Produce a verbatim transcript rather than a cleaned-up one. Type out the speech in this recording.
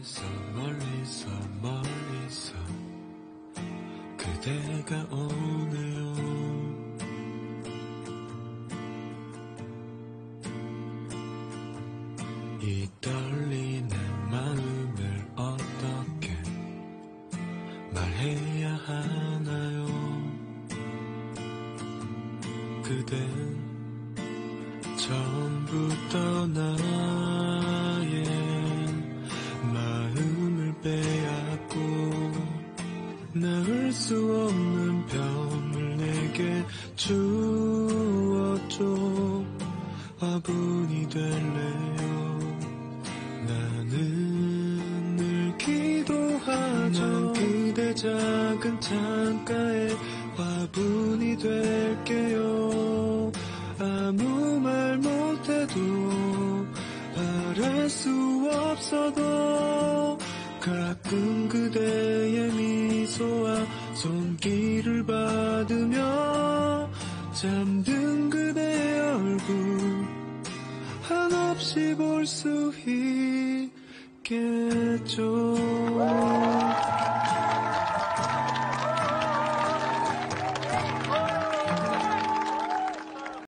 멀리서 멀리서 그대가 오네요. 이 떨리는 마음을 어떻게 말해야 하나요? 그댄 처음부터 나의 마음을 빼앗고 나을 수 없는 병을 내게 주었죠. 화분이 될래요. 나는 늘 기도하죠. 난 그대 작은 창가에 화분이 될게요. 아무 말 못해도 바랄 수 없어도 가끔 그대의 미소와 손길을 받으며 잠든 그대의 얼굴 한없이 볼 수 있겠죠.